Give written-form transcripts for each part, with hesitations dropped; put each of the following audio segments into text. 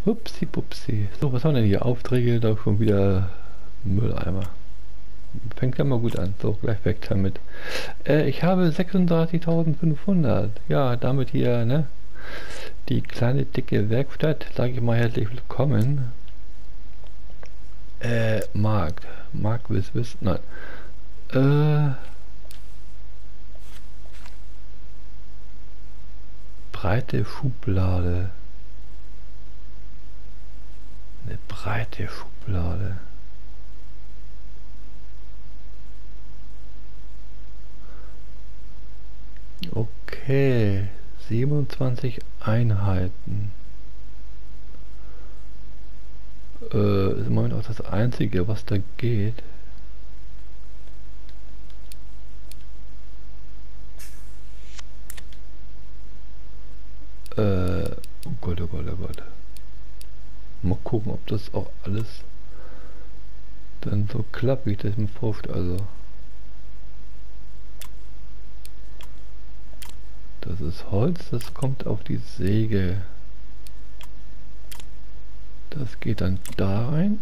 Upsi pupsi. So, was haben wir denn hier? Aufträge, da schon wieder Mülleimer. Fängt ja mal gut an. So, gleich weg damit. Ich habe 36.500. Ja, damit hier, ne? Die kleine dicke Werkstatt, sage ich mal herzlich willkommen. Markt. Markt, wiss. Nein. Breite Schublade. Eine breite Schublade. Okay. 27 Einheiten. Ist im Moment auch das einzige, was da geht. Oh Gott, oh Gott, oh Gott. Mal gucken, ob das auch alles dann so klappt, wie ich das mir vorstelle. Also, das ist Holz, das kommt auf die Säge. Das geht dann da rein.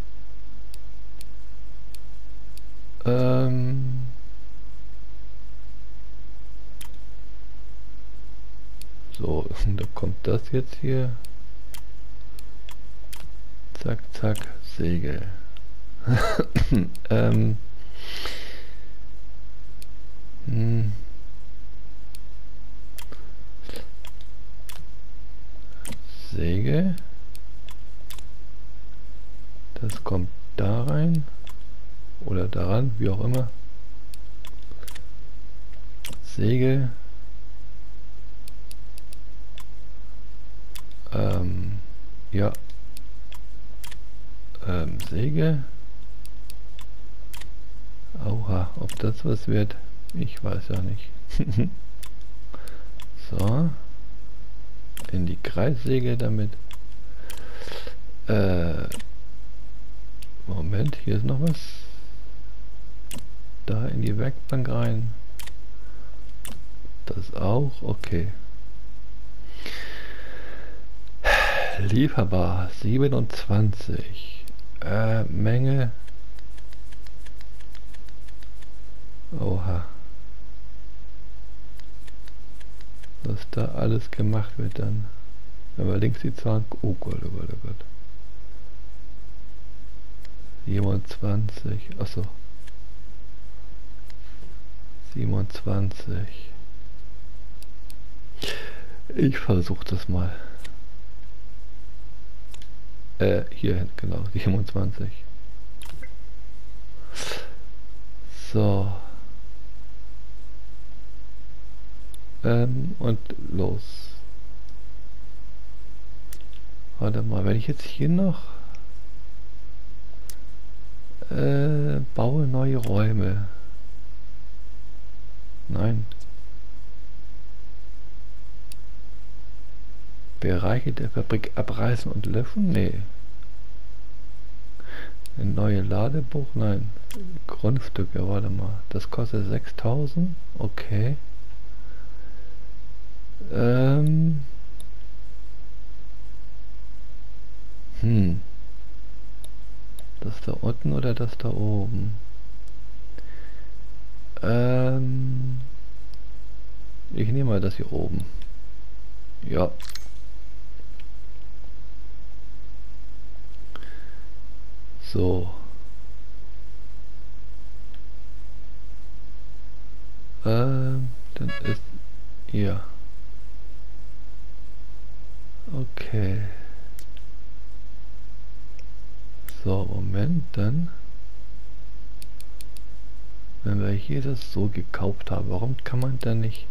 So, da kommt das jetzt hier. Zack, zack, Säge. Säge. Das kommt da rein. Oder daran, wie auch immer. Säge. Ja. Säge. Oha, ob das was wird, ich weiß ja nicht. So. In die Kreissäge damit. Moment, hier ist noch was. Da in die Werkbank rein. Das auch, okay. Lieferbar 27. Menge. Oha. Was da alles gemacht wird dann. Wenn wir links die Zahlen. Oh Gott, oh Gott, oh Gott. 27. Achso. 27. Ich versuche das mal. Hier, genau, 27. So. Und los. Warte mal, wenn ich jetzt hier noch baue neue Räume. Nein. Bereiche der Fabrik abreißen und löschen? Nee. Eine neue Ladebuch? Nein. Grundstücke, warte mal. Das kostet 6.000. Okay. Das da unten oder das da oben? Ich nehme mal das hier oben. Ja. So. Dann ist hier. Okay. So, Moment, dann. Wenn wir hier das so gekauft haben, warum kann man da nicht...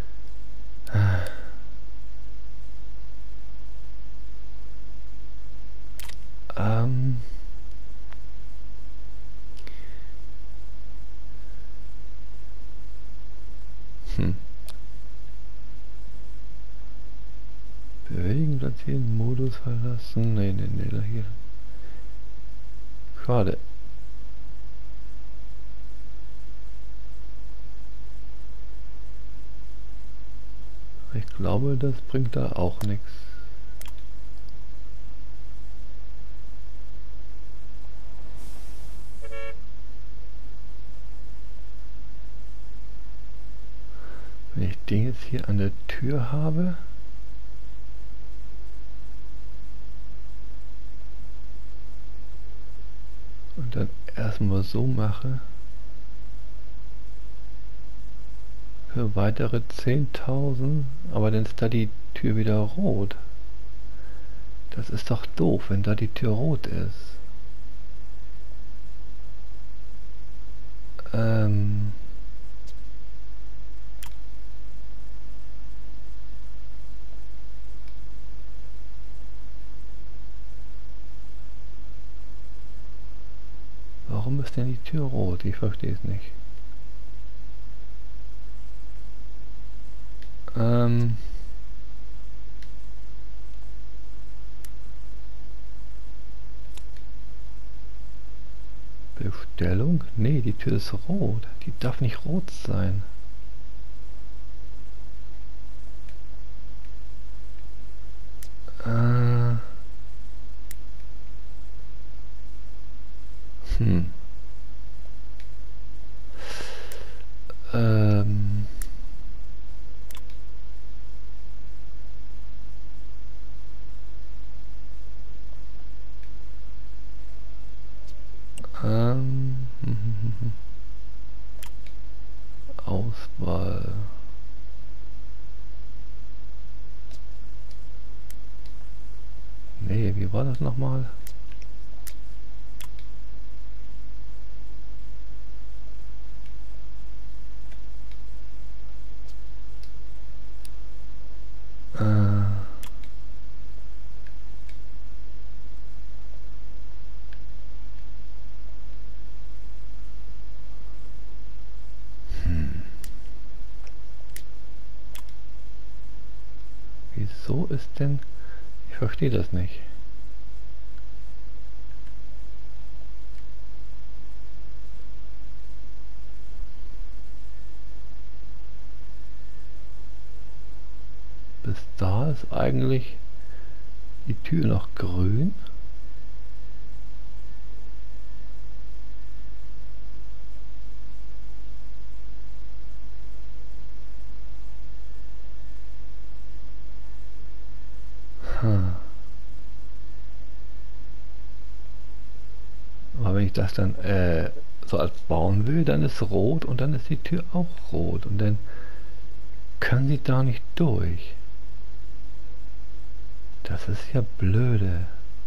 Bewegen, platzieren, Modus verlassen. Nee, da hier. Schade. Ich glaube, das bringt da auch nichts. den jetzt hier an der Tür habe. Und dann erstmal so mache. Für weitere 10.000. Aber dann ist da die Tür wieder rot. Das ist doch doof, wenn da die Tür rot ist. Warum ist denn die Tür rot? Ich verstehe es nicht. Bestellung? Nee, die Tür ist rot. Die darf nicht rot sein. Hm. Auswahl. Nee, wie war das nochmal? Wieso ist denn... Ich verstehe das nicht. Bis da ist eigentlich die Tür noch grün. Aber wenn ich das dann so als bauen will, dann ist rot und dann ist die Tür auch rot und dann kann sie da nicht durch. Das ist ja blöde.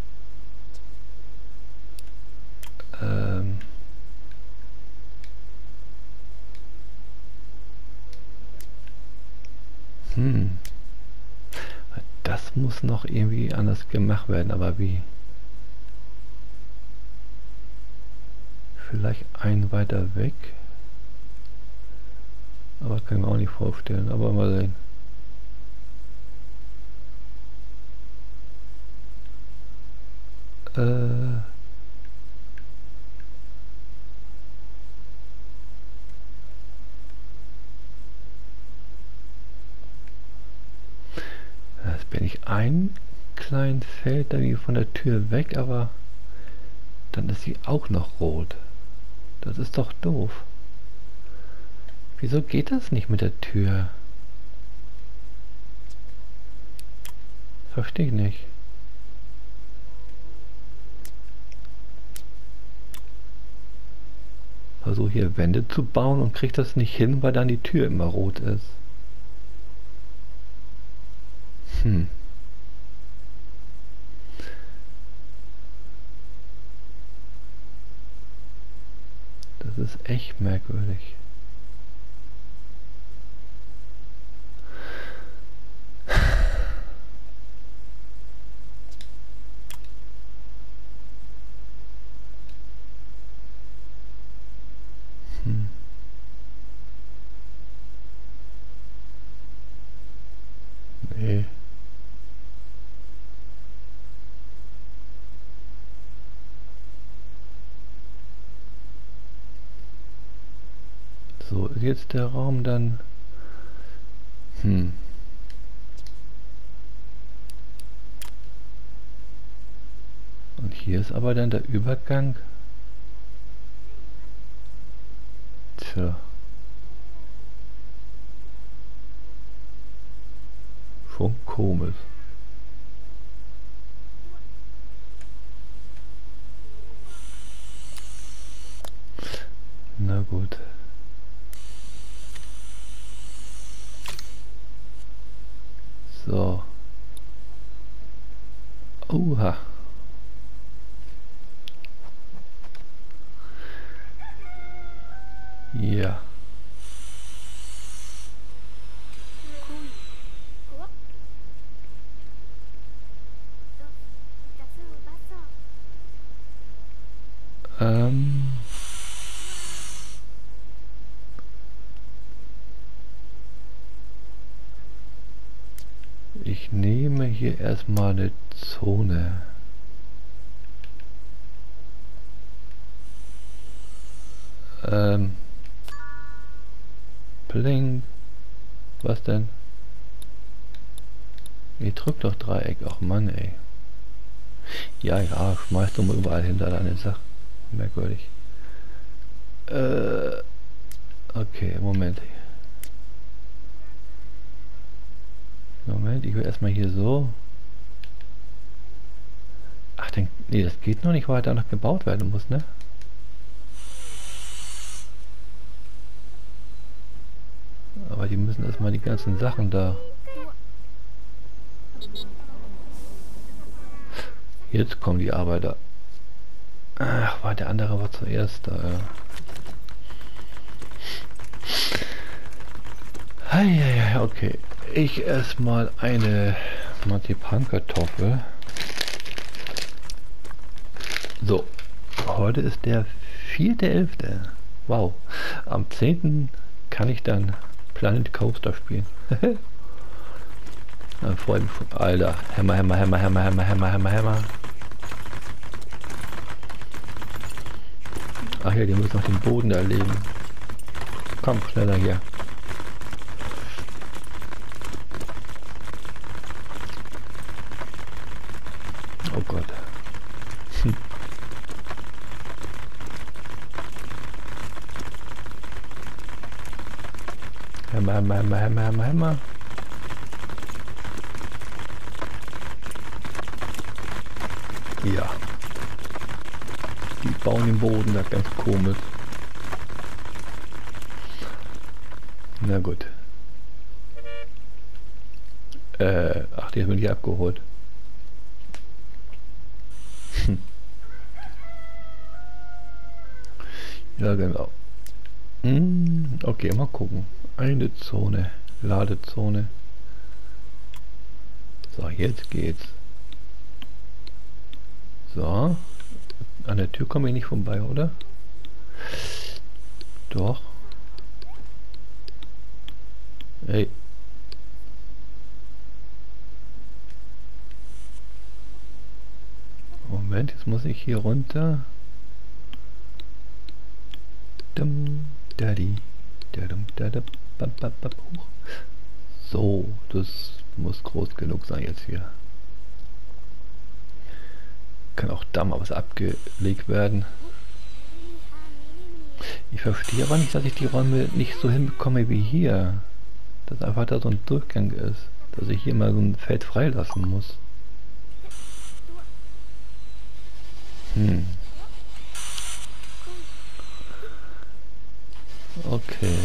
Das muss noch irgendwie anders gemacht werden, aber wie? Vielleicht ein weiter weg. Aber kann ich mir auch nicht vorstellen, aber mal sehen. Jetzt bin ich ein kleines Feld irgendwie von der Tür weg, aber dann ist sie auch noch rot. Das ist doch doof. Wieso geht das nicht mit der Tür? Verstehe ich nicht. Versuche hier Wände zu bauen und kriege das nicht hin, weil dann die Tür immer rot ist. Das ist echt merkwürdig. Nee. So, ist jetzt der Raum dann... Und hier ist aber dann der Übergang. Tja. Schon komisch. Na gut. So. Oha. Ja. Ich nehme hier erstmal eine Zone. Bling. Was denn? Ich drück doch Dreieck. Ach Mann, ey. Ja, ja, schmeiß doch mal überall hinter deine Sache. Merkwürdig. Okay, Moment. Moment, ich will erstmal hier so. Ach, nee, das geht noch nicht, weil da noch gebaut werden muss, ne? Aber die müssen erstmal die ganzen Sachen da. Jetzt kommen die Arbeiter. Ach, war der andere war zuerst da. Ja. Okay. Ich erstmal eine Marzipankartoffel. So, heute ist der 4.11. Wow. Am 10. kann ich dann Planet Coaster spielen. Dann freue ich mich schon. Alter, Hämmer. Ach ja, die müssen noch den Boden da legen. Komm, schneller hier. Oh Gott. Hämmer. Ja. Die bauen den Boden da ganz komisch. Na gut. Ach, die haben die abgeholt. Ja, genau. Okay, mal gucken. Eine Zone. Ladezone. So, jetzt geht's. So. An der Tür komme ich nicht vorbei, oder? Doch. Hey. Moment, jetzt muss ich hier runter. So, das muss groß genug sein jetzt hier. Kann auch da mal was abgelegt werden. Ich verstehe aber nicht, dass ich die Räume nicht so hinbekomme wie hier. Dass einfach da so ein Durchgang ist. Dass ich hier mal so ein Feld freilassen muss. Okay.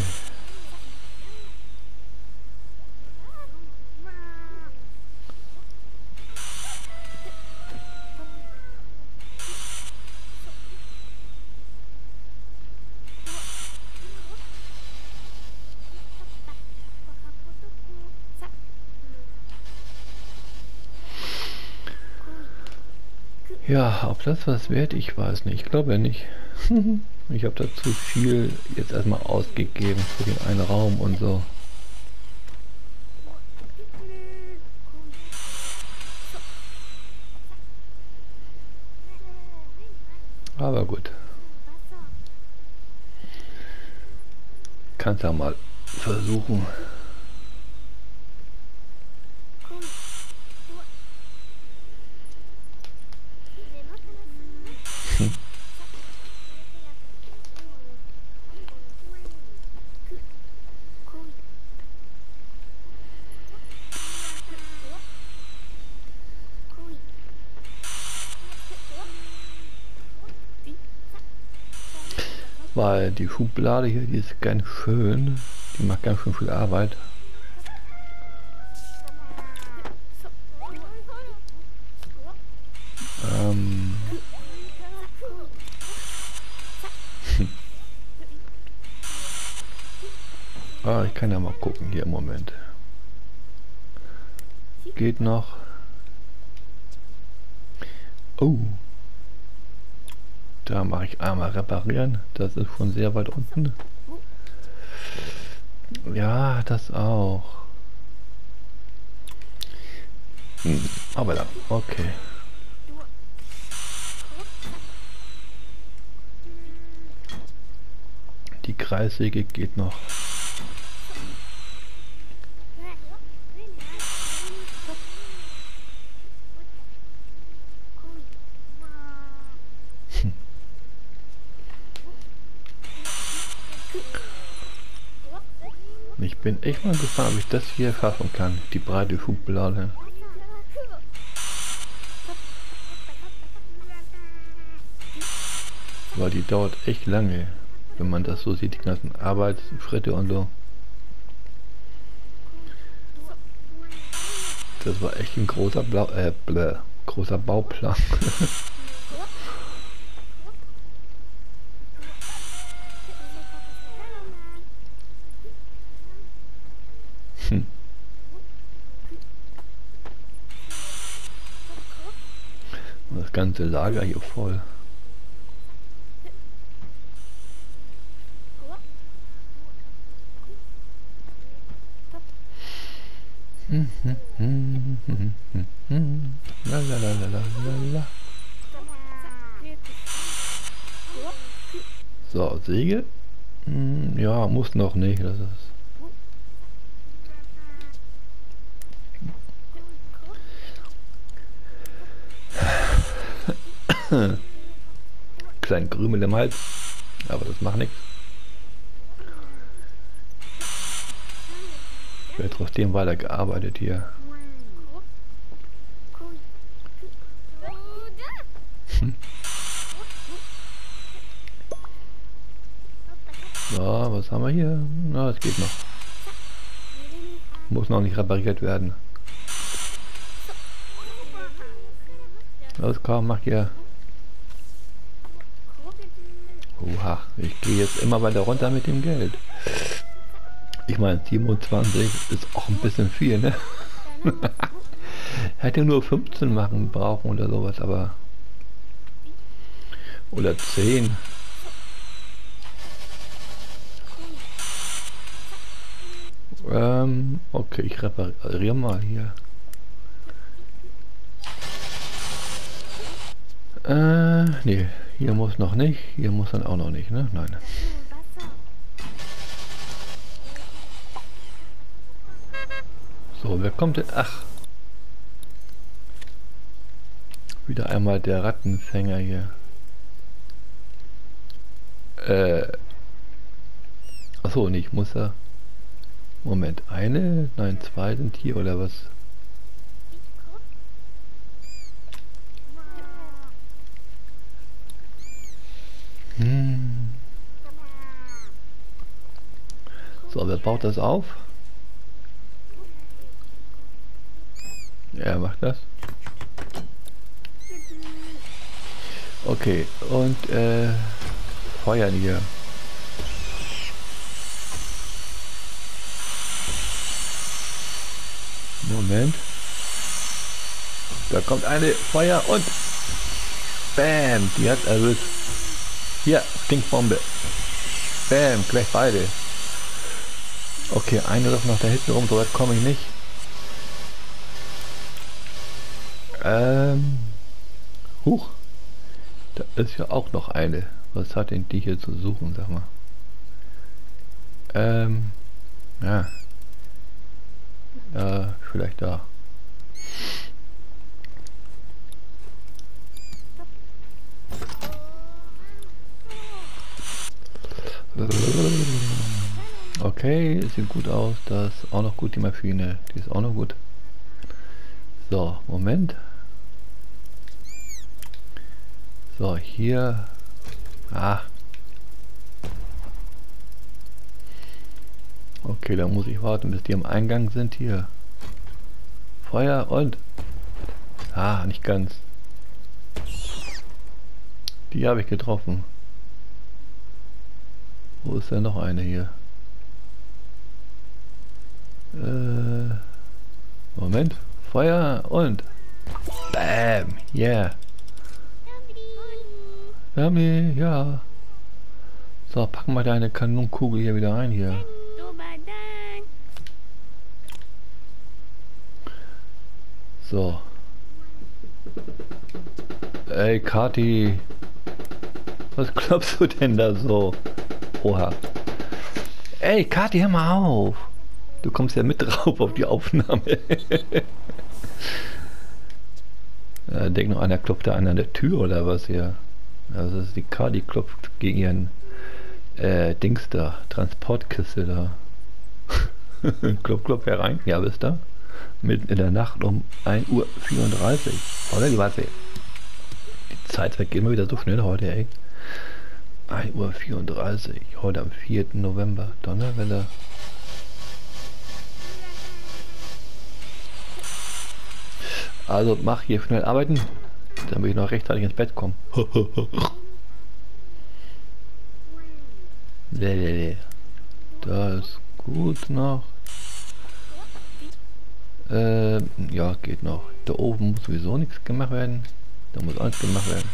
Ja, ob das was wird, ich weiß nicht. Ich glaube nicht. Ich habe da zu viel jetzt erstmal ausgegeben für den einen Raum und so. Aber gut. Kannst ja mal versuchen. Weil die Schublade hier, die ist ganz schön. Die macht ganz schön viel Arbeit. Ich kann ja mal gucken hier im Moment. Geht noch. Oh. Da mache ich einmal reparieren. Das ist schon sehr weit unten. Ja, das auch. Aber da, okay. Die Kreissäge geht noch. Ich bin echt mal gespannt, ob ich das hier schaffen kann, die breite Schublade. Weil die dauert echt lange, wenn man das so sieht, die ganzen Arbeitsschritte und so. Das war echt ein großer großer Bauplan. Das ganze Lager hier voll. So, Säge? Ja, muss noch nicht. Das ist kleinen Krümel im Hals, aber das macht nichts. Ich werde trotzdem weiter gearbeitet hier. So, was haben wir hier? Na, es geht noch. Muss noch nicht repariert werden. Los, komm, mach hier. Oha, ich gehe jetzt immer weiter runter mit dem Geld. Ich meine, 27 ist auch ein bisschen viel, ne? Hätte nur 15 machen brauchen oder sowas, aber... Oder 10. Okay, ich repariere mal hier. Nee, hier muss noch nicht, hier muss dann auch noch nicht, ne? Nein. So, wer kommt denn? Ach. Wieder einmal der Rattenfänger hier. Achso, nicht, muss er... Moment, eine? Nein, zwei sind hier, oder was? So, wer baut das auf? Er macht das. Okay, und feuern hier. Moment. Da kommt eine Feuer und bam, die hat erwischt. Hier, Stinkbombe. Bam, gleich beide. Okay, eine läuft noch da hinten rum, so weit komme ich nicht. Huch. Da ist ja auch noch eine. Was hat denn die hier zu suchen, sag mal? Ja. Vielleicht da. Okay, sieht gut aus. Das ist auch noch gut, die Maschine. Die ist auch noch gut. So, Moment. So, hier. Okay, dann muss ich warten, bis die am Eingang sind hier. Feuer und... Ah, nicht ganz. Die habe ich getroffen. Wo ist denn noch eine hier? Moment. Feuer und... Bam! Yeah! Yummy, ja. So, packen wir deine Kanonenkugel hier wieder rein hier. So. Ey, Kati. Was klopfst du denn da so? Oha. Ey, Kati, hör mal auf. Du kommst ja mit drauf auf die Aufnahme. Denk noch, einer klopft da an der Tür oder was hier? Also das ist die Kati klopft gegen ihren Dings da, Transportkiste da. Klopf, klopf herein. Ja, bist du? Mitten in der Nacht um 1:34 Uhr. Oder die Warte. Die Zeit vergeht immer wieder so schnell heute, ey. 1:34 Uhr. Heute am 4. November. Donnerwelle. Also mach hier schnell arbeiten, damit ich noch rechtzeitig ins Bett komme. Da ist gut noch. Ja, geht noch. Da oben muss sowieso nichts gemacht werden. Da muss alles gemacht werden.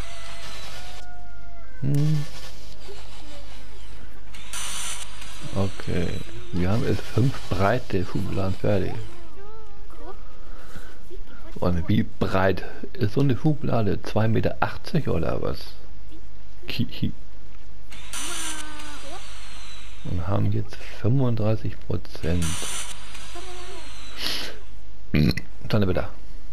Okay. Wir haben jetzt 5 breite Schubladen fertig. Und wie breit ist so eine Schublade? 2,80 Meter oder was? Kihi. Und haben jetzt 35%. Dann bitte.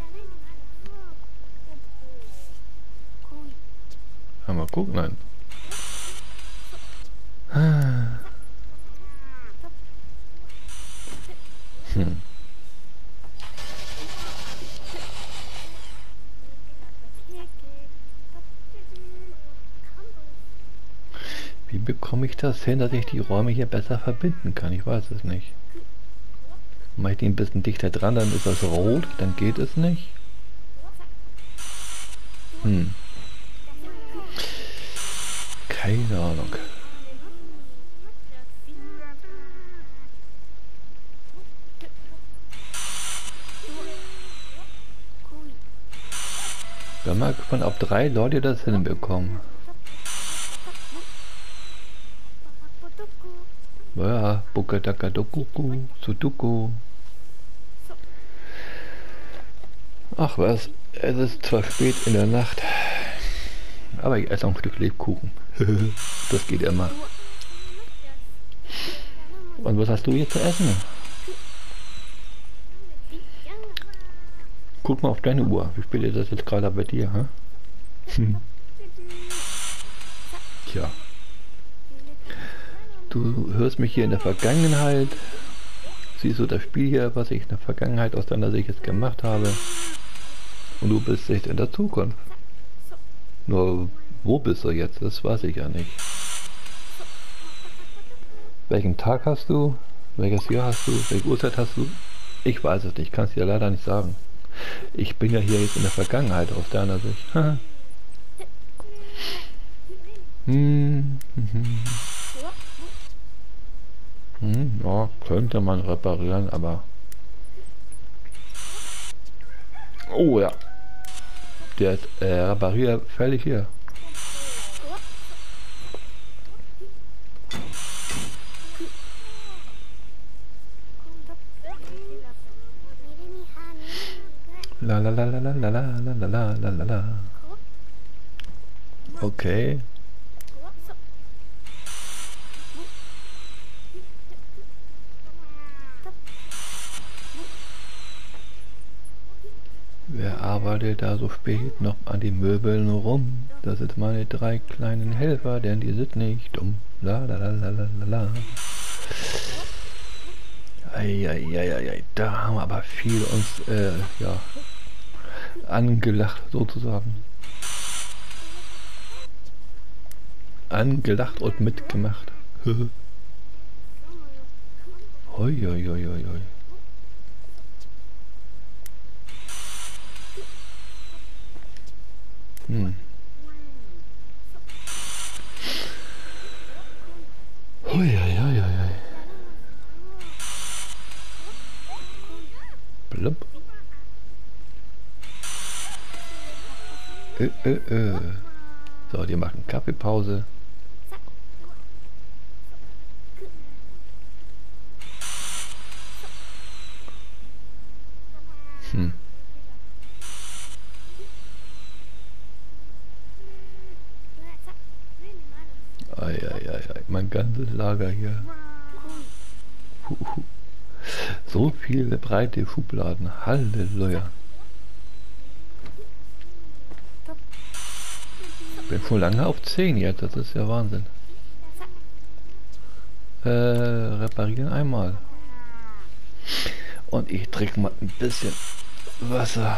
Mal gucken, nein. Wie bekomme ich das hin, dass ich die Räume hier besser verbinden kann? Ich weiß es nicht. Mache ich die ein bisschen dichter dran, dann ist das rot, dann geht es nicht. Keine Ahnung. Bin mal gespannt, ob 3 Leute das hinbekommen. Ja, Bukadakadokuku, Sudoku. Ach was, es ist zwar spät in der Nacht, aber ich esse noch ein Stück Lebkuchen. Das geht immer. Und was hast du jetzt zu essen? Guck mal auf deine Uhr. Wie spät ist das jetzt gerade bei dir, hä? Tja. Du hörst mich hier in der Vergangenheit. Siehst du das Spiel hier, was ich in der Vergangenheit aus deiner Sicht jetzt gemacht habe. Und du bist jetzt in der Zukunft. Nur wo bist du jetzt? Das weiß ich ja nicht. Welchen Tag hast du? Welches Jahr hast du? Welche Uhrzeit hast du? Ich weiß es nicht. Kann es dir leider nicht sagen. Ich bin ja hier jetzt in der Vergangenheit aus deiner Sicht. Ja, könnte man reparieren, aber... Oh ja. Der ist reparierfällig hier. La la la la la la la la la la la la. Okay. Wer arbeitet da so spät noch an den Möbeln rum? Das sind meine 3 kleinen Helfer, denn die sind nicht dumm. La la la la la la la. Eieieiei, da haben wir aber viel uns ja angelacht sozusagen. Angelacht und mitgemacht. Hoi, hoi, hoi, hoi, hoi. Hm. Hoi, hoi, hoi, hoi, hoi. Blub. So, die machen Kaffeepause. Hm. Ei, ei, ei, ei. Mein ganzes Lager hier. So viele breite Schubladen. Halleluja. Bin schon lange auf 10 jetzt. Das ist ja Wahnsinn. Reparieren einmal. Und ich trinke mal ein bisschen Wasser.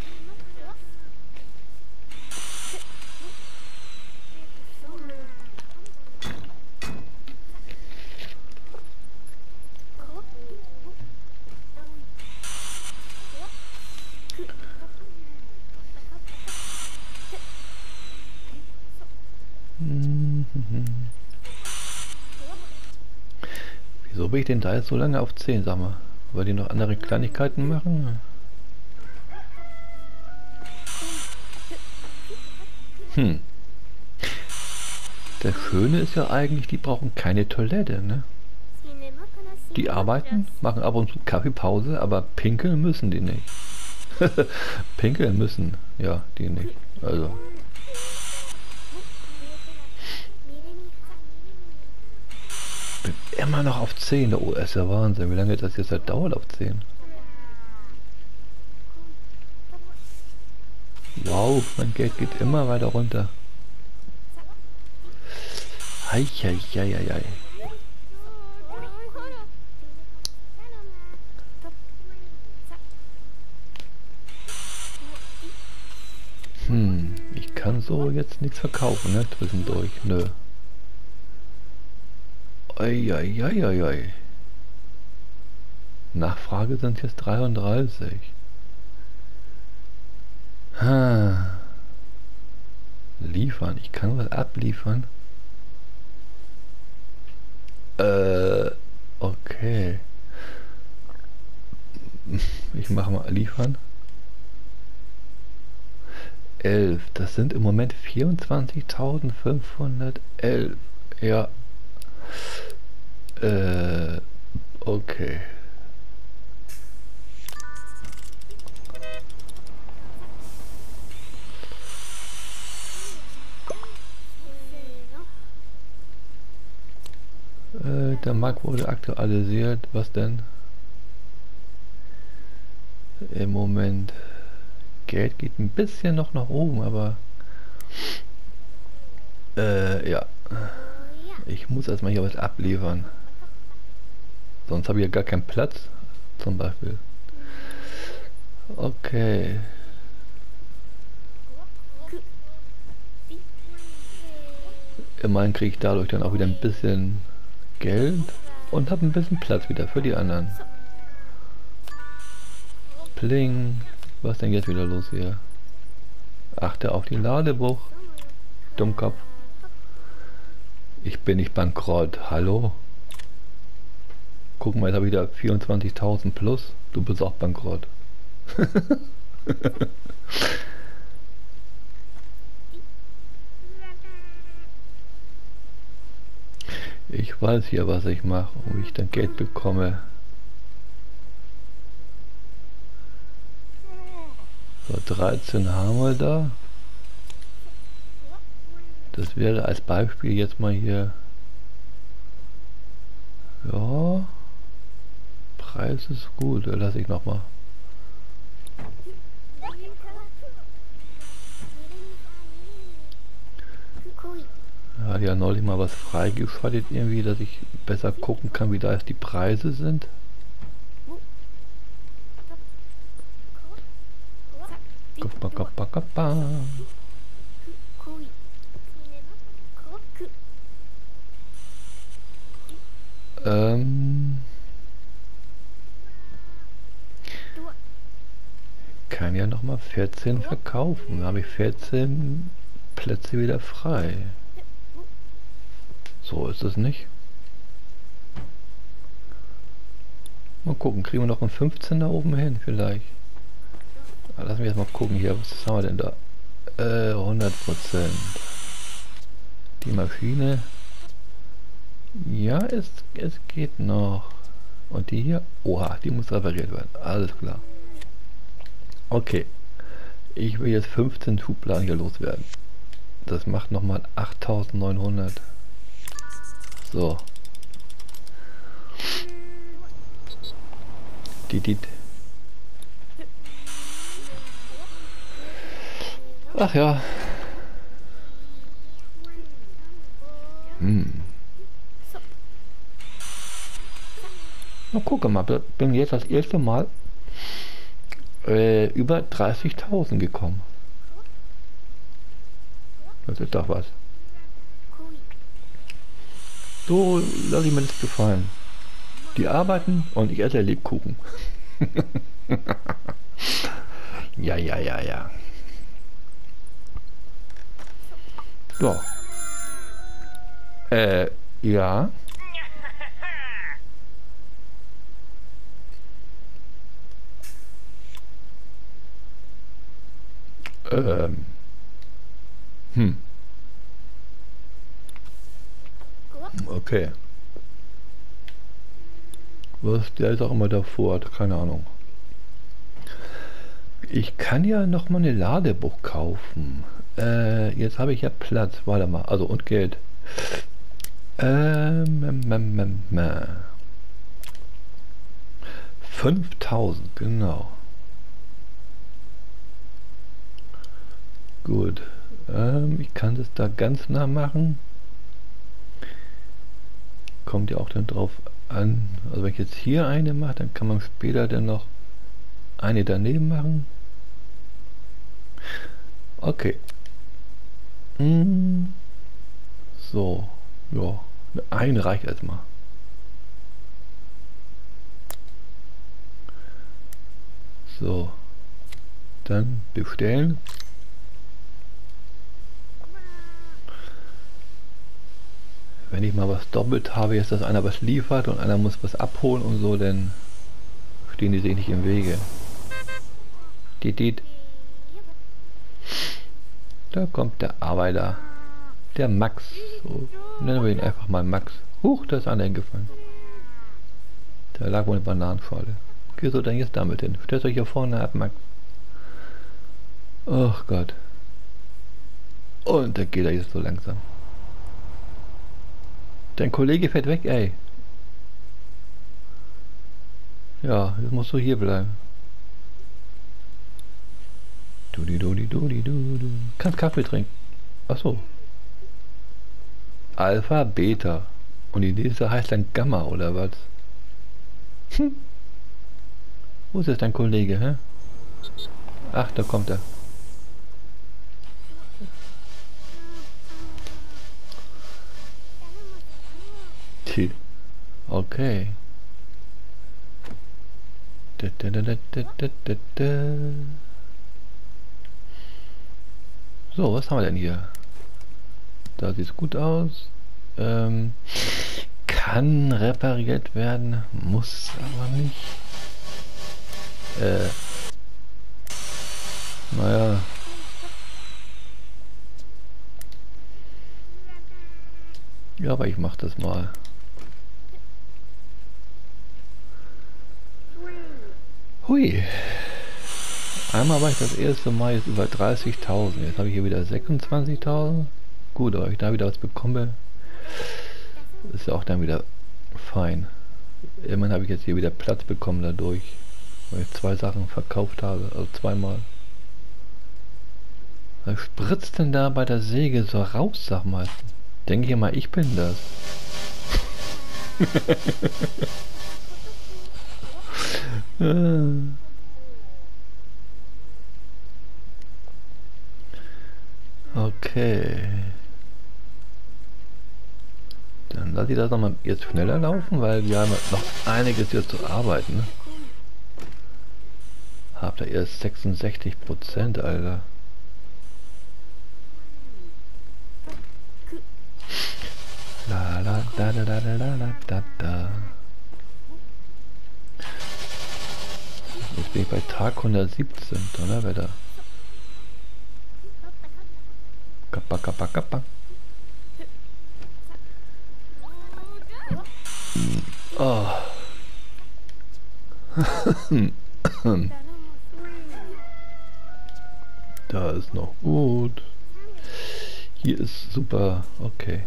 Wieso bin ich denn da jetzt so lange auf 10, sag mal? Weil die noch andere Kleinigkeiten machen? Hm. Das Schöne ist ja eigentlich, die brauchen keine Toilette, ne? Die arbeiten, machen ab und zu Kaffeepause, aber pinkeln müssen die nicht. Pinkeln müssen, ja, die nicht. Also. Bin immer noch auf 10. Oh, das ist ja Wahnsinn. Wie lange das jetzt halt dauert auf 10? Wow, mein Geld geht immer weiter runter. Hei, hei, hei, hei, hei. Ich kann so jetzt nichts verkaufen, ne? Zwischendurch, nö. Eieieiei. Nachfrage sind jetzt 33. Liefern, ich kann was abliefern. Okay. Ich mache mal liefern. 11. Das sind im Moment 24.511. Ja. Okay. Der Markt wurde aktualisiert. Was denn? Im Moment. Geld geht ein bisschen noch nach oben, aber ja. Ich muss erstmal hier was abliefern. Sonst habe ich ja gar keinen Platz. Zum Beispiel. Okay. Immerhin kriege ich dadurch dann auch wieder ein bisschen Geld und habe ein bisschen Platz wieder für die anderen. Pling. Was ist denn jetzt wieder los hier? Achte auf die Ladebruch. Dummkopf. Ich bin nicht bankrott. Hallo? Guck mal, jetzt habe ich wieder 24.000 plus. Du bist auch bankrott. Ich weiß hier, was ich mache und wie ich dann Geld bekomme. So, 13 haben wir da. Das wäre als Beispiel jetzt mal hier. Ja. Preis ist gut, lasse ich noch mal. Hat ja neulich mal was freigeschaltet irgendwie, dass ich besser gucken kann, wie da jetzt die Preise sind. kann ja nochmal 14 verkaufen. Dann habe ich 14 Plätze wieder frei. So ist es nicht. Mal gucken, kriegen wir noch einen 15 da oben hin vielleicht. Lass mich jetzt mal gucken hier, was haben wir denn da? 100%. Die Maschine. Ja, es geht noch. Und die hier? Oha, die muss repariert werden. Alles klar. Okay. Ich will jetzt 15 Schubladen hier loswerden. Das macht nochmal 8900. So. Die. Ach ja. Na, guck mal, bin jetzt das erste Mal über 30.000 gekommen. Das ist doch was. So lasse ich mir das gefallen. Die arbeiten und ich esse Lebkuchen. Ja. So. Ja. Okay. Der ist auch immer davor, keine Ahnung. Ich kann ja noch mal eine Ladebuch kaufen. Jetzt habe ich ja Platz. Warte mal. Also und Geld. 5000, genau. Gut. Ich kann das da ganz nah machen. Kommt ja auch dann drauf an. Also wenn ich jetzt hier eine mache, dann kann man später dann noch eine daneben machen. Okay. So. Ja. Eine reicht erstmal. So. Dann bestellen. Wenn ich mal was doppelt habe, jetzt dass einer was liefert und einer muss was abholen und so, dann stehen die sich nicht im Wege. Da kommt der Arbeiter. Der Max. So, nennen wir ihn einfach mal Max. Huch, da ist einer hingefallen. Da lag wohl eine Bananenschale. Okay, so, dann jetzt damit hin. Stellt euch hier vorne ab, Max. Ach Gott. Und da geht er jetzt so langsam. Dein Kollege fährt weg, ey. Ja, jetzt musst du hier bleiben. Du. Kannst Kaffee trinken. Achso. Alpha, Beta. Und die nächste heißt dann Gamma, oder was? Wo ist jetzt dein Kollege, hä? Ach, da kommt er. Okay. So, was haben wir denn hier? Da sieht es gut aus. Kann repariert werden, muss aber nicht. Naja. Ja, aber ich mach das mal. Hui. Einmal war ich das erste Mal jetzt über 30.000. Jetzt habe ich hier wieder 26.000. Gut, aber ich da wieder was bekomme, ist ja auch dann wieder fein. Immerhin habe ich jetzt hier wieder Platz bekommen dadurch, weil ich 2 Sachen verkauft habe, also zweimal. Was spritzt denn da bei der Säge so raus, sag mal? Denke ich mal, ich bin das. Okay. Dann lasse ich das nochmal jetzt schneller laufen, weil wir haben noch einiges hier zu arbeiten. Ne? Habt ihr erst 66%, Alter. La la da da da da da da da. Jetzt bin ich bei Tag 117, Donnerwetter. Kappa, kappa, kappa. Oh. Da ist noch gut. Hier ist super. Okay.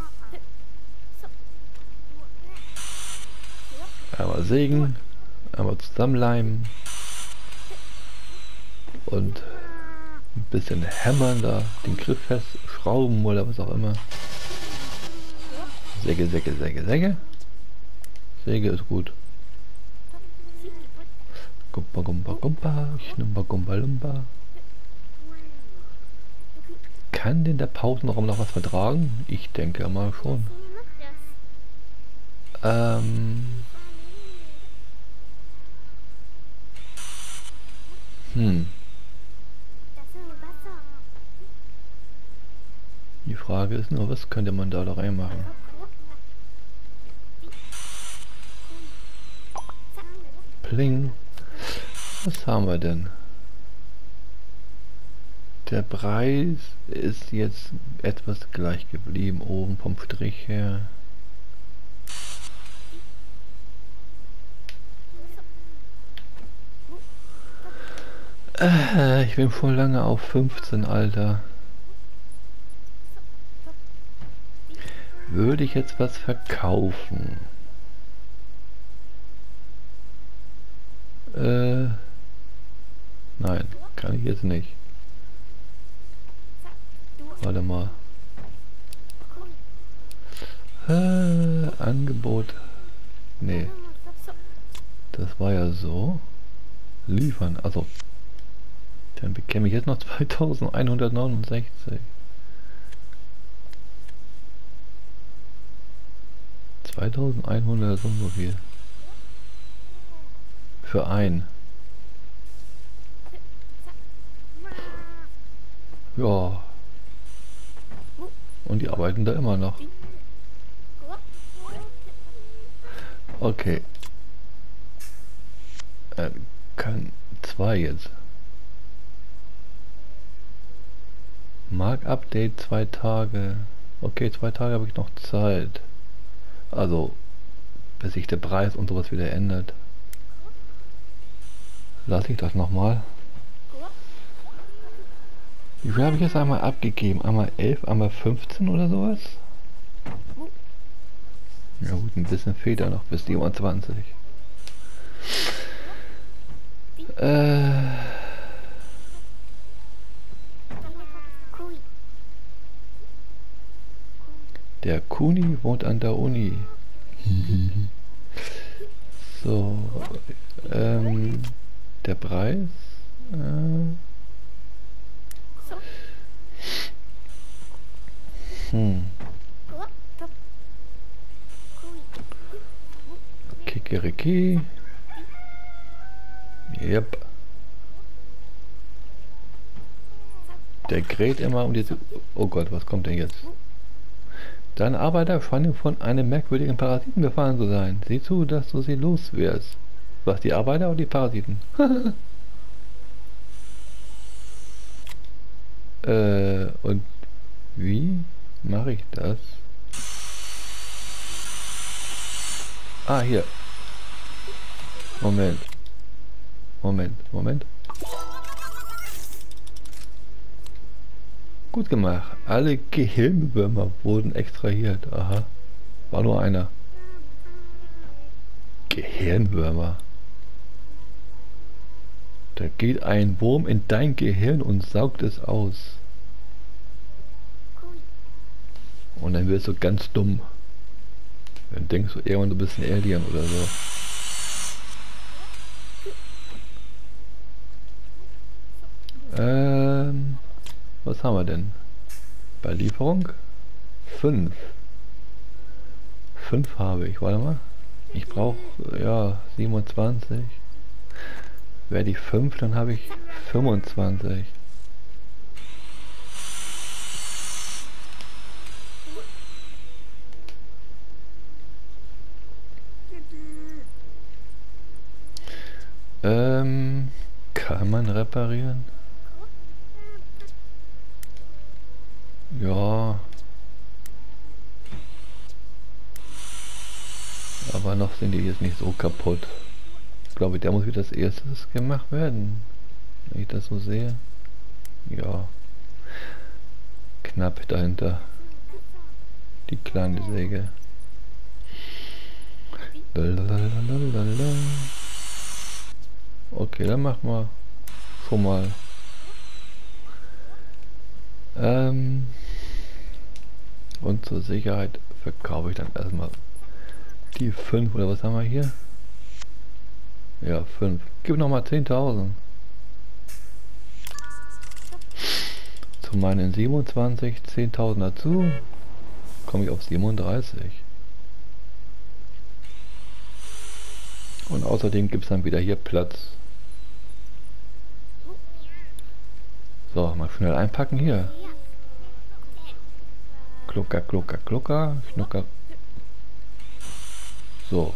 Einmal sägen, einmal zusammenleimen und ein bisschen hämmern da, den Griff festschrauben oder was auch immer. Säge, Säge, Säge, Säge. Säge ist gut. Gumpa, gumpa, gumpa, schnumpa, gumpa, lumpa. Kann denn der Pausenraum noch was vertragen? Ich denke mal schon. Die Frage ist nur, was könnte man da reinmachen? Pling. Was haben wir denn? Der Preis ist jetzt etwas gleich geblieben, oben vom Strich her. Ich bin schon lange auf 15, Alter. Würde ich jetzt was verkaufen? Nein, kann ich jetzt nicht. Warte mal. Angebot. Nee. Das war ja so. Liefern. Also. Dann bekäme ich jetzt noch 2169. 2100 so viel. Für ein. Ja. Und die arbeiten da immer noch. Okay. Kann 2 jetzt. Mark-Update 2 Tage. Okay, 2 Tage habe ich noch Zeit. Also, bis sich der Preis und sowas wieder ändert. Lasse ich das nochmal. Wie viel habe ich jetzt einmal abgegeben? Einmal 11, einmal 15 oder sowas? Ja gut, ein bisschen fehlt ja noch bis 27. Der Kuni wohnt an der Uni. So, der Preis. Kikeriki. Yep. Der kräht immer um diese... Oh Gott, was kommt denn jetzt? Dein Arbeiter scheint von einem merkwürdigen Parasiten befallen zu sein. Sieh zu, dass du sie los wirst. Was, die Arbeiter oder die Parasiten? Und wie mache ich das? Ah, hier. Moment. Moment. Gut gemacht. Alle Gehirnwürmer wurden extrahiert. Aha. War nur einer. Gehirnwürmer. Da geht ein Wurm in dein Gehirn und saugt es aus. Und dann wirst du ganz dumm. Dann denkst du irgendwann, du bist ein Alien oder so. Was haben wir denn? Bei Lieferung? 5. 5 habe ich, warte mal. Ich brauche, ja, 27. Werde ich 5, dann habe ich 25. Kann man reparieren? Ja. Aber noch sind die jetzt nicht so kaputt. Ich glaube, der muss wieder als erstes gemacht werden. Wenn ich das so sehe. Ja. Knapp dahinter. Die kleine Säge. Lalalala. Okay, dann machen wir schon mal. Und zur Sicherheit verkaufe ich dann erstmal die 5 oder was haben wir hier? Ja, 5. Gib nochmal 10.000. Zu meinen 27, 10.000 dazu, komme ich auf 37. Und außerdem gibt es dann wieder hier Platz. So, mal schnell einpacken hier. Klucker, klucker, klucker, schnucker. So.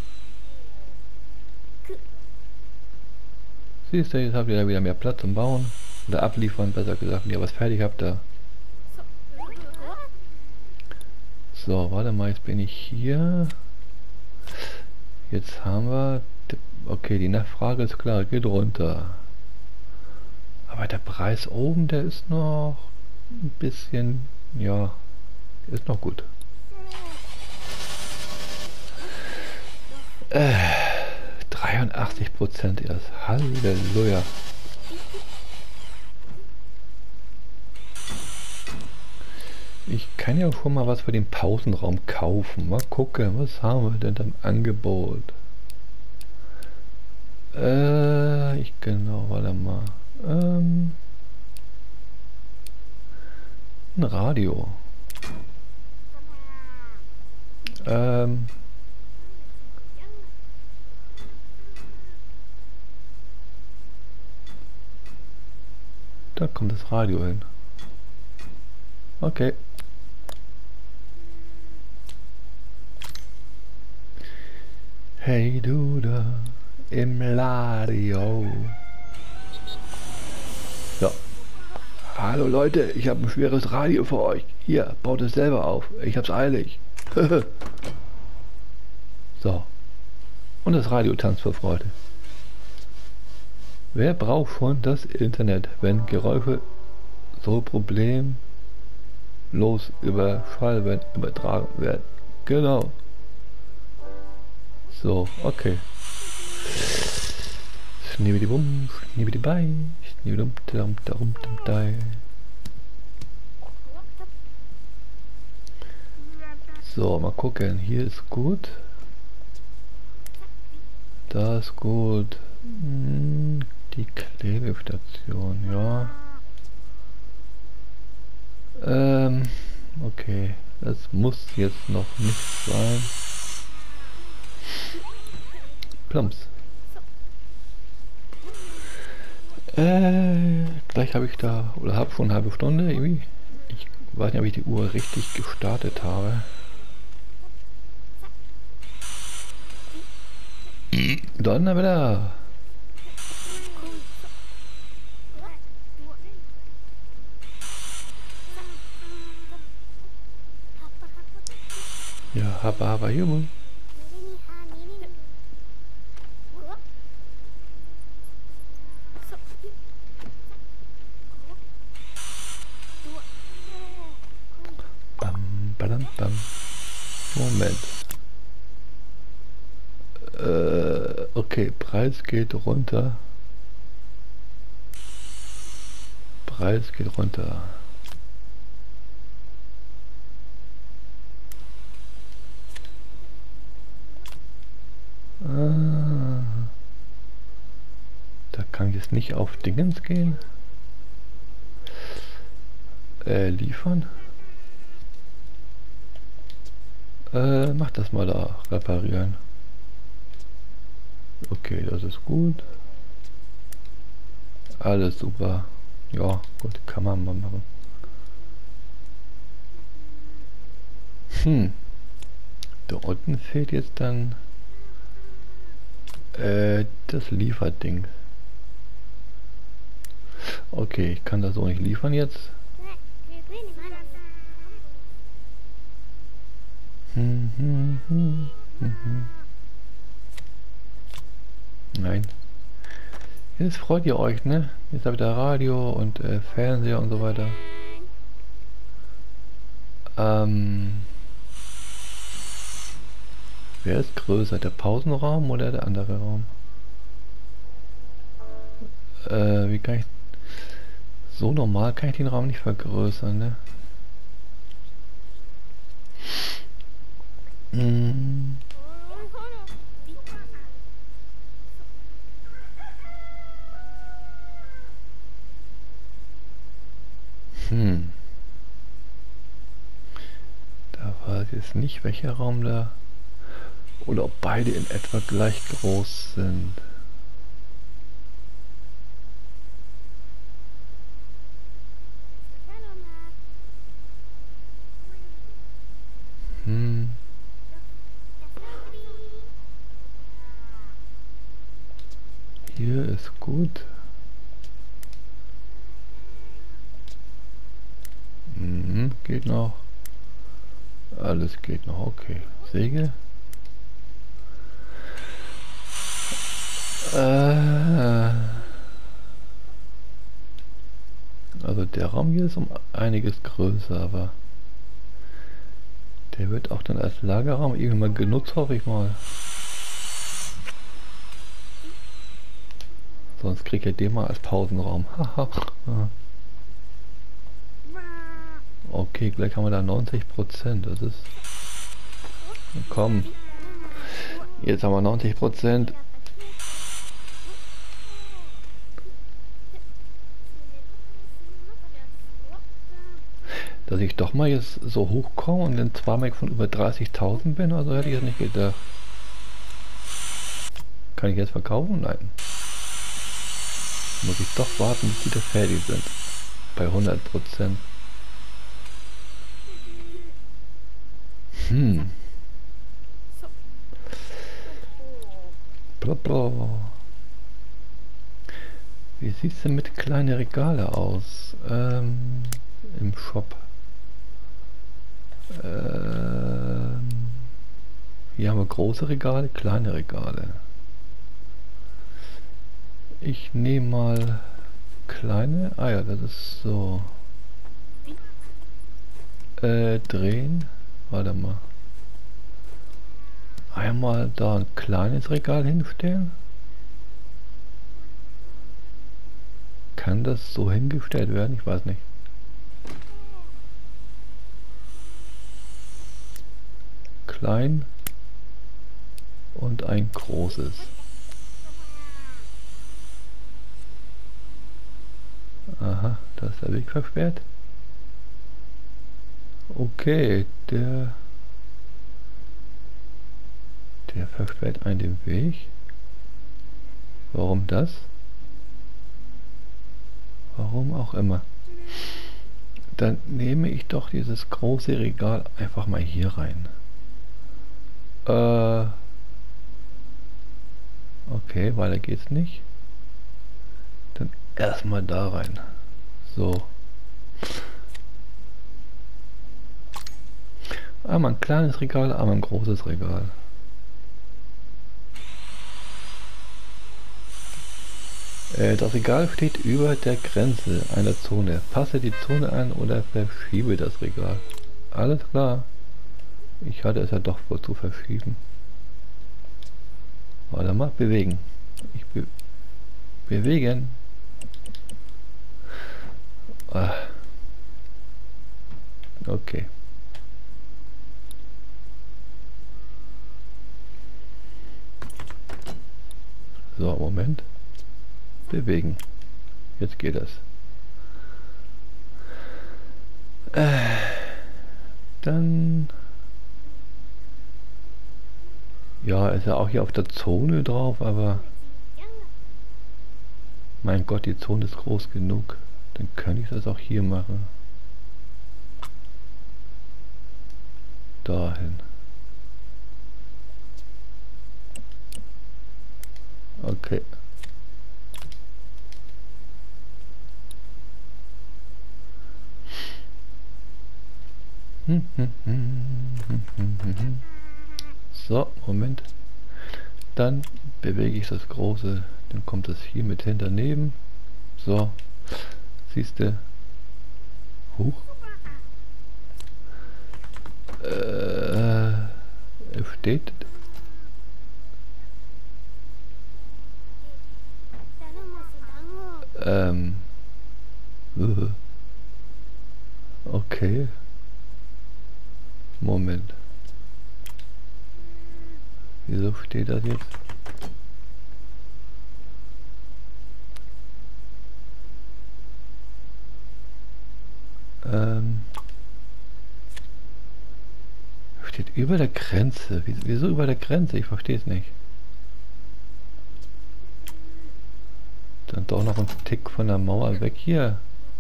Siehst du, jetzt habt ihr da wieder mehr Platz zum Bauen. Oder abliefern, besser gesagt, wenn ihr was fertig habt da. So, warte mal, jetzt bin ich hier. Jetzt haben wir... Okay, die Nachfrage ist klar, geht runter. Aber der Preis oben, der ist noch ein bisschen... Ja, ist noch gut. 83% erst. Halleluja. Ich kann ja schon mal was für den Pausenraum kaufen. Mal gucken, was haben wir denn im Angebot? Genau, warte mal. Ein Radio. Da kommt das Radio hin. Okay. Hey du da im Radio. So. Hallo Leute, ich habe ein schweres Radio für euch. Hier, baut es selber auf. Ich hab's eilig. So. Und das Radio tanzt vor Freude. Wer braucht schon das Internet, wenn Geräusche so problemlos über Schallwellen übertragen werden? Genau. So, okay. Schneebidi-bum, schneebidi-bei, schneebidi-dum-dum-dum-dum-dai. So, mal gucken. Hier ist gut. Da ist gut. Die Klebestation, ja. Okay. Das muss jetzt noch nicht sein. Plumps. Gleich habe ich da, oder habe schon eine halbe Stunde irgendwie. Ich weiß nicht, ob ich die Uhr richtig gestartet habe. Donnerwetter! Ja, aber Junge. Bam, badam, bam. Moment. Okay, Preis geht runter. Preis geht runter. Da kann ich jetzt nicht auf Dingens gehen. Liefern. Mach das mal da, reparieren. Okay, das ist gut. Alles super. Ja, gut, kann man mal machen. Da unten fehlt jetzt dann das Lieferding. Okay, ich kann das so nicht liefern jetzt. Nein. Jetzt freut ihr euch, ne? Jetzt habt ihr Radio und Fernseher und so weiter. Wer ist größer, der Pausenraum oder der andere Raum? Wie kann ich... So normal kann ich den Raum nicht vergrößern, ne? Da weiß ich jetzt nicht, welcher Raum da... Oder ob beide in etwa gleich groß sind. Hier ist gut. Geht noch. Alles geht noch, okay. Säge. Also der Raum hier ist um einiges größer, aber der wird auch dann als Lagerraum irgendwann mal genutzt, hoffe ich mal. Sonst kriege ich den mal als Pausenraum. Haha. Okay, gleich haben wir da 90%. Das ist... Komm. Jetzt haben wir 90%. Dass ich doch mal jetzt so hochkomme und dann zweimal von über 30.000 bin, also hätte ich jetzt nicht gedacht. Kann ich jetzt verkaufen? Nein. Muss ich doch warten, bis die da fertig sind. Bei 100%. Blablabla. Wie sieht es denn mit kleinen Regale aus? Im Shop. Hier haben wir große Regale, kleine Regale. Ich nehme mal kleine. Ah ja, das ist so. Drehen. Warte mal. Einmal da ein kleines Regal hinstellen. Kann das so hingestellt werden? Ich weiß nicht. Klein und ein großes. Aha, da ist der Weg versperrt. Okay, der versperrt einen den Weg. Warum das? Warum auch immer. Dann nehme ich doch dieses große Regal einfach mal hier rein. Okay, weiter geht's nicht. Dann erstmal da rein. So. Einmal ein kleines Regal, einmal ein großes Regal. Das Regal steht über der Grenze einer Zone. Passe die Zone an oder verschiebe das Regal. Alles klar. Ich hatte es ja doch wohl zu verschieben. Warte mal, bewegen. Bewegen. Okay. So, Moment. Bewegen. Jetzt geht es. Dann... Ja, ist ja auch hier auf der Zone drauf, aber... Mein Gott, die Zone ist groß genug. Dann kann ich das auch hier machen. Dahin. Okay. So, Moment. Dann bewege ich das große, dann kommt das hier mit hin daneben. So, siehst du. Huch. Steht. Okay. Moment. Wieso steht das jetzt? Steht über der Grenze. Wieso über der Grenze? Ich verstehe es nicht. Dann doch noch ein Tick von der Mauer weg hier.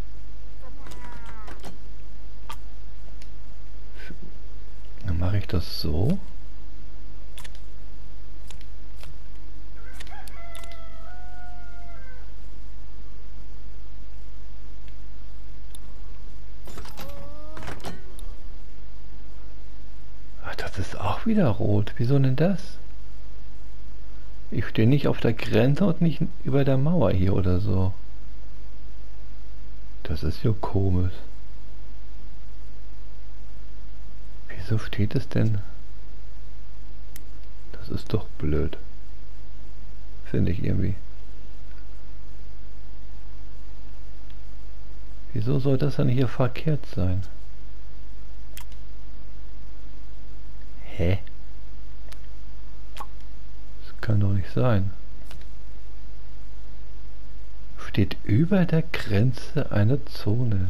Dann mache ich das so. Ach, das ist auch wieder rot. Wieso denn das? Ich stehe nicht auf der Grenze und nicht über der Mauer hier oder so. Das ist ja komisch. Wieso steht es denn? Das ist doch blöd. Finde ich irgendwie. Wieso soll das dann hier verkehrt sein? Hä? Das kann doch nicht sein. Steht über der Grenze eine Zone.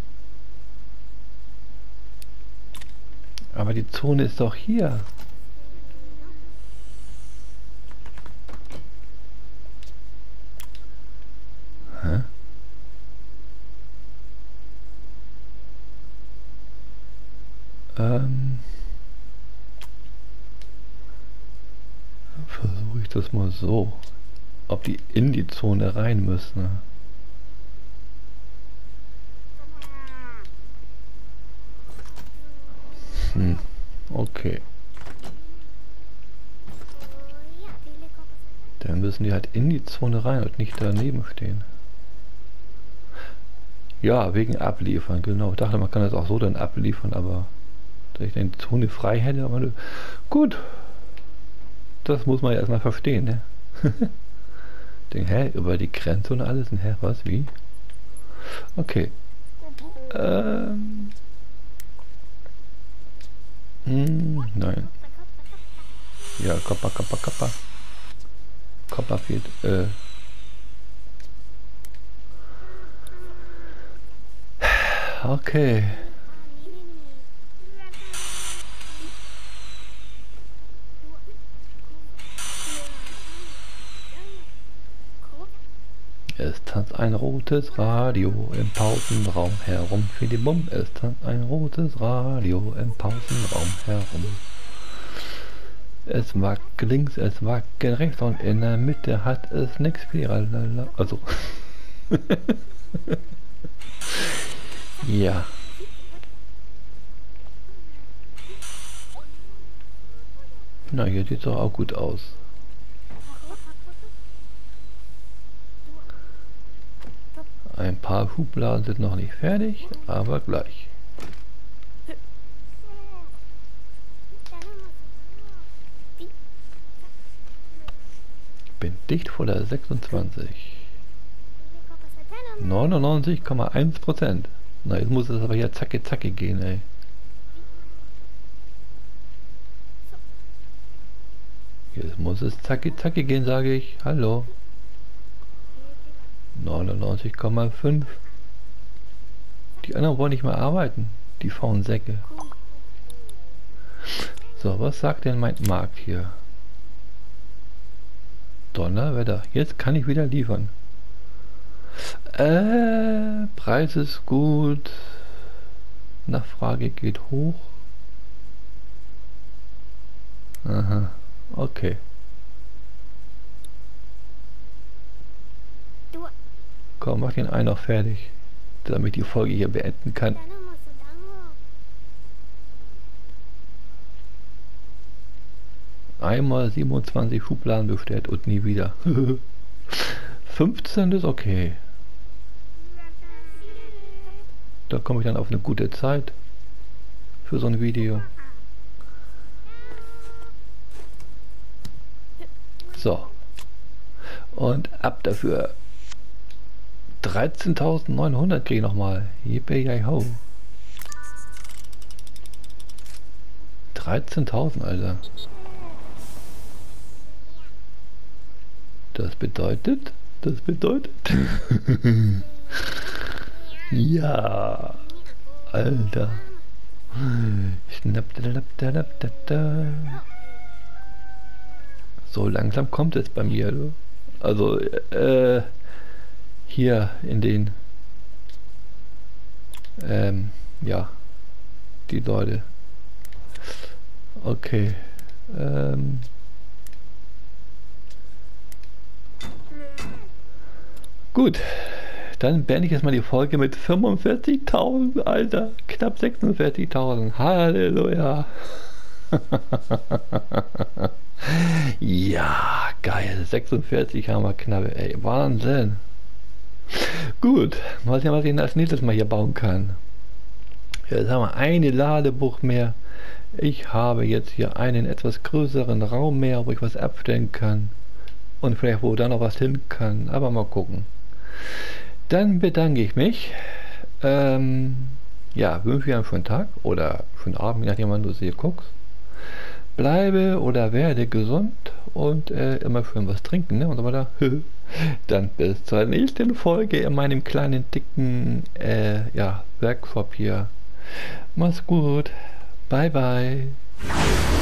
Aber die Zone ist doch hier. Hä? Versuche ich das mal so. Ob die in die Zone rein müssen. Okay. Dann müssen die halt in die Zone rein und nicht daneben stehen. Ja, wegen Abliefern, genau. Ich dachte, man kann das auch so dann abliefern, aber dass ich dann die Zone frei hätte, aber gut. Das muss man ja erstmal verstehen, ne? Denk, hä, über die Grenze und alles? Und hä, was, wie? Okay. Nein. Ja, Kopper. Kopper fehlt. Okay. Es tanzt ein rotes Radio im Pausenraum herum. Fidibum, es tanzt ein rotes Radio im Pausenraum herum. Es wackelt links, es wackelt rechts und in der Mitte hat es nix. Also. Ja. Na, hier sieht es doch auch gut aus. Ein paar Hubladen sind noch nicht fertig, aber gleich. Bin dicht vor der 26. 99,1%. Na, jetzt muss es aber hier zacke gehen, ey. Jetzt muss es zacke gehen, sage ich. Hallo. 99,5. Die anderen wollen nicht mehr arbeiten. Die faulen Säcke. So, was sagt denn mein Markt hier? Donnerwetter. Jetzt kann ich wieder liefern. Preis ist gut. Nachfrage geht hoch. Aha, okay. Komm, mach den einen noch fertig, damit die Folge hier beenden kann. Einmal 27 Schubladen bestellt und nie wieder. 15 ist okay. Da komme ich dann auf eine gute Zeit für so ein Video. So. Und ab dafür. 13.900 kriege ich nochmal. Yippie-yay-ho. 13.000, Alter. Das bedeutet. Ja. Alter. So langsam kommt es bei mir. Also, hier in den, ja, die Leute. Okay. Gut. Dann beende ich jetzt mal die Folge mit 45.000, Alter. Knapp 46.000. Halleluja. Ja, geil. 46 haben wir knapp. Ey, Wahnsinn. Gut, mal sehen, was ich als nächstes mal hier bauen kann. Jetzt haben wir eine Ladebuch mehr. Ich habe jetzt hier einen etwas größeren Raum mehr, wo ich was abstellen kann. Und vielleicht wo da noch was hin kann. Aber mal gucken. Dann bedanke ich mich. Ja, wünsche dir einen schönen Tag oder schönen Abend, je nachdem wann du sie guckst. Bleibe oder werde gesund und immer schön was trinken, ne? Und so weiter. Dann bis zur nächsten Folge in meinem kleinen, dicken ja, Workshop hier. Mach's gut. Bye, bye.